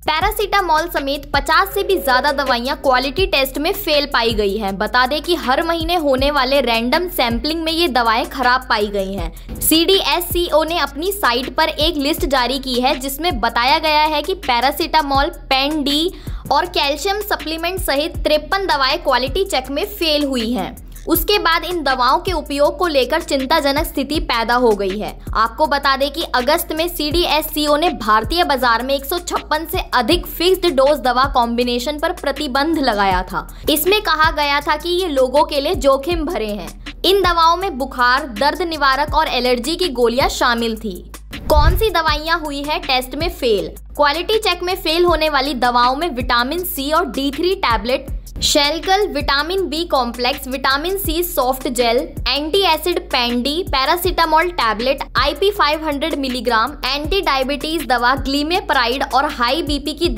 Paracetamol समेत 50 से भी ज्यादा दवाइयां क्वालिटी टेस्ट में फेल पाई गई हैं। बता दें कि हर महीने होने वाले रैंडम सैंपलिंग में ये दवाएं खराब पाई गई हैं। CDSCO ने अपनी साइट पर एक लिस्ट जारी की है जिसमें बताया गया है कि पैरासीटामोल, पेन डी और कैल्शियम सप्लीमेंट सहित 53 दवाएं क्वालिटी चेक में फेल हुई हैं। उसके बाद इन दवाओं के उपयोग को लेकर चिंताजनक स्थिति पैदा हो गई है। आपको बता दें कि अगस्त में CDSCO ने भारतीय बाजार में 156 से अधिक फिक्स्ड डोज दवा कॉम्बिनेशन पर प्रतिबंध लगाया था। इसमें कहा गया था कि ये लोगों के लिए जोखिम भरे हैं। इन दवाओं में बुखार, दर्द निवारक और एलर्जी की गोलियां शामिल थी। कौन सी दवाइयां हुई है टेस्ट में फेल? क्वालिटी चेक में फेल होने वाली दवाओं में विटामिन सी और D3 tablet, Shelcal, vitamin B complex, vitamin C soft gel, anti acid Pan D, paracetamol tablet, IP 500 milligram, anti diabetes दवा ग्लीमेप्राइड और हाई बीपी की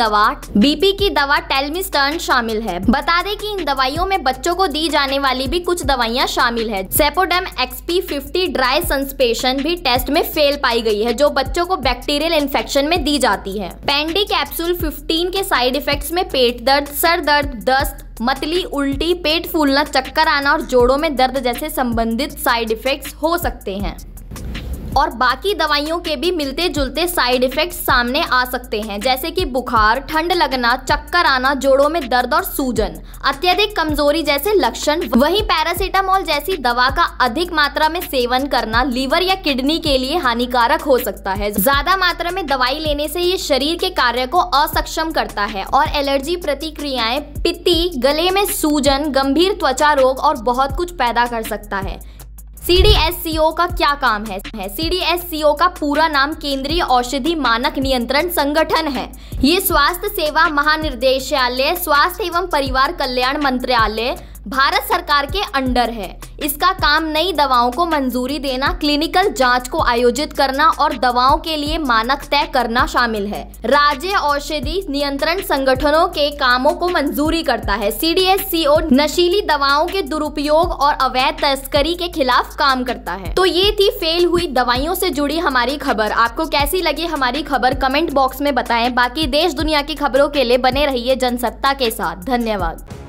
दवा टेल्मिस्टर्न शामिल है। बता दें कि इन दवाइयों में बच्चों को दी जाने वाली भी कुछ दवाइयां शामिल है। सेपोडम XP 50 ड्राई सस्पेंशन भी टेस्ट में फेल पाई गई है, जो बच्चों को बैक्टीरियल इन्फेक्शन में दी जाती है। पेंडी कैप्सूल 15 के साइड इफेक्ट्स में पेट दर्द, सर दर्द, दस्त, मतली, उल्टी, पेट फूलना, चक्कर आना और जोड़ों में दर्द जैसे संबंधित साइड इफेक्ट्स हो सकते हैं। और बाकी दवाइयों के भी मिलते जुलते साइड इफेक्ट्स सामने आ सकते हैं, जैसे कि बुखार, ठंड लगना, चक्कर आना, जोड़ों में दर्द और सूजन, अत्यधिक कमजोरी जैसे लक्षण। वहीं पैरासीटामोल जैसी दवा का अधिक मात्रा में सेवन करना लीवर या किडनी के लिए हानिकारक हो सकता है। ज्यादा मात्रा में दवाई लेने से ये शरीर के कार्य को असक्षम करता है और एलर्जी प्रतिक्रियाएं, पित्ती, गले में सूजन, गंभीर त्वचा रोग और बहुत कुछ पैदा कर सकता है। CDSCO का क्या काम है? CDSCO का पूरा नाम केंद्रीय औषधि मानक नियंत्रण संगठन है। ये स्वास्थ्य सेवा महानिदेशालय, स्वास्थ्य एवं परिवार कल्याण मंत्रालय, भारत सरकार के अंडर है। इसका काम नई दवाओं को मंजूरी देना, क्लिनिकल जांच को आयोजित करना और दवाओं के लिए मानक तय करना शामिल है। राज्य औषधि नियंत्रण संगठनों के कामों को मंजूरी करता है। CDSCO नशीली दवाओं के दुरुपयोग और अवैध तस्करी के खिलाफ काम करता है। तो ये थी फेल हुई दवाइयों से जुड़ी हमारी खबर। आपको कैसी लगी हमारी खबर कमेंट बॉक्स में बताएं। बाकी देश दुनिया की खबरों के लिए बने रहिए जनसत्ता के साथ। धन्यवाद।